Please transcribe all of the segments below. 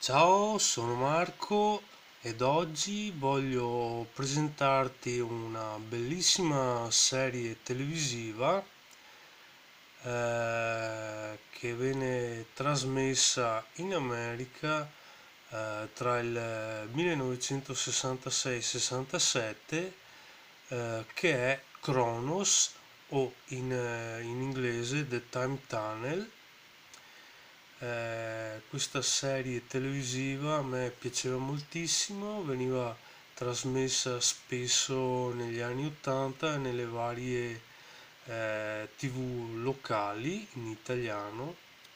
Ciao, sono Marco ed oggi voglio presentarti una bellissima serie televisiva che venne trasmessa in America tra il 1966-67, che è Kronos, o in inglese The Time Tunnel. Questa serie televisiva a me piaceva moltissimo, veniva trasmessa spesso negli anni 80 nelle varie TV locali in italiano.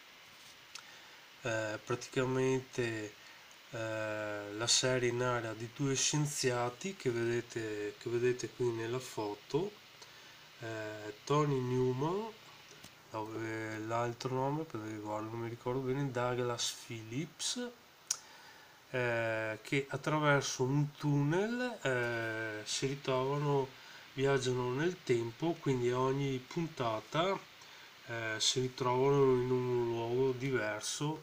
Praticamente la serie narra di due scienziati che vedete qui nella foto, Tony Newman, dove l'altro nome, perché guarda, non mi ricordo bene, Douglas Phillips, che attraverso un tunnel si ritrovano, viaggiano nel tempo, quindi ogni puntata si ritrovano in un luogo diverso.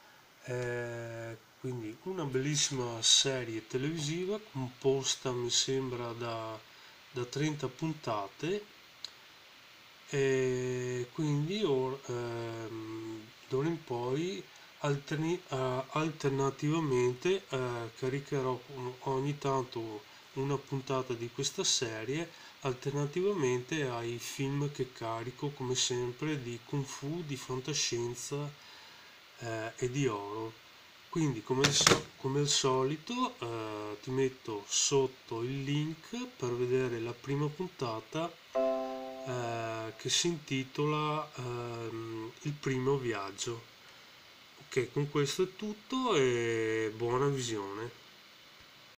Quindi una bellissima serie televisiva composta, mi sembra, da 30 puntate, e quindi d'ora in poi alternativamente caricherò ogni tanto una puntata di questa serie, alternativamente ai film che carico, come sempre, di Kung Fu, di fantascienza e di horror. Quindi, come al solito, ti metto sotto il link per vedere la prima puntata, che si intitola Il primo viaggio. Ok, con questo è tutto e buona visione.